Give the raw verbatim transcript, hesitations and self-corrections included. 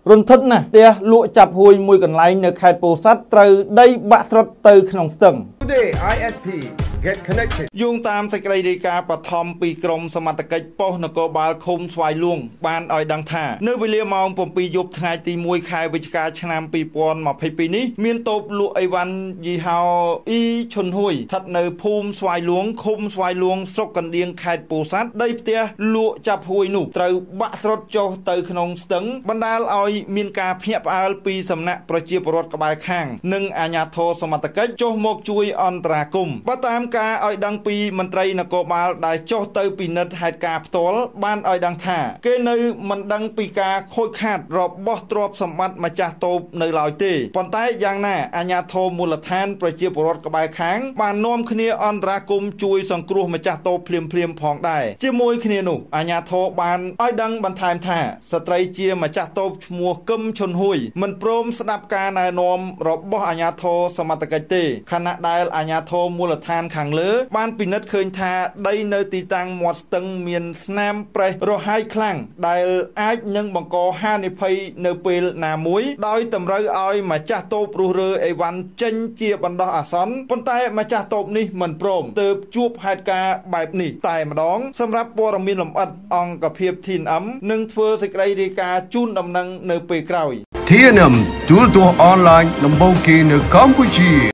រន្ធត់ណាស់ផ្ទះលក់ចាប់ហួយមួយកន្លែងនៅខេត្តពោធិ៍សាត់ត្រូវដីបាក់ស្រុតទៅក្នុងស្ទឹង Today I S P get connected យោងតាមសេចក្តីរាយការណ៍បឋមពីក្រមសមត្ថកិច្ចប៉ុស្តិ៍នគរបាលឃុំស្វាយលួងបានឲ្យដឹងថានៅវេលាម៉ោង bảy យប់ថ្ងៃទី មួយ ខែវិច្ឆិកាឆ្នាំ ពីរពាន់ម្ភៃពីរ នេះមានតូបលក់អីវ៉ាន់យីហោអ៊ីឈុនហួយស្ថិតនៅភូមិស្វាយលួងឃុំស្វាយលួងស្រុកកណ្ដៀងខេត្តពោធិ៍សាត់ដីផ្ទះលក់ចាប់ហួយនោះត្រូវបាក់ស្រុតចុះទៅក្នុងស្ទឹងបណ្ដាលឲ្យមានការភ្ញាក់ផ្អើលពីសំណាក់ប្រជាពលរដ្ឋក្បែរខាងនិងអាជ្ញាធរសមត្ថកិច្ចចុះមកជួយអន្តរាគមន៍បើតាមការឲ្យដឹងពីមន្ត្រីនគរបាលដែលចុះទៅពិនិត្យហេតុការណ៍ផ្ទាល់បានឲ្យដឹងថាគេនៅមិនដឹងពីការខូចខាតរបស់ទ្រព្យសម្បត្តិម្ចាស់តូបនៅឡើយទេប៉ុន្តែយ៉ាងណាអាជ្ញាធរមូលដ្ឋានប្រជាពលរដ្ឋក្បែរខាងបាននាំគ្នាអន្តរាគមន៍ជួយសង្គ្រោះម្ចាស់តូបភ្លាមភ្លាមផងដែរជាមួយគ្នានោះអាជ្ញាធរបានឲ្យដឹងបន្ថែមថាស្ត្រីជាម្ចាស់តូបឈ្មោះកឹមឈុនហួយមិនព្រមស្ដាប់ការណែនាំរបស់អាជ្ញាធរសមត្ថកិច្ចទេខណៈដែលអាជ្ញាធរមូលដ្ឋានខាងលើបានពិនិត្យឃើញថាដីនៅទីតាំងមាត់ស្ទឹងមានស្នាមប្រេះរហែកខ្លាំងដែលអាចនឹងបង្កហានិភ័យនៅពេលណាមួយដោយតម្រូវឲ្យម្ចាស់តូបរុះរើអីវ៉ាន់ចេញជាបណ្ដោះអាសន្នប៉ុន្តែម្ចាស់តូបនេះមិនព្រមទើបជួបហេតុការណ៍បែបនេះតែម្ដងសម្រាប់ព័ត៌មានលម្អិតអង្គភាព ធី អេន អឹម នឹងធ្វើសេចក្តីរាយការណ៍ជូនដំណឹងនៅពេលក្រោយធី អេន អឹម ទូរទស្សន៍អនឡាញដំបូងគេនៅកម្ពុជា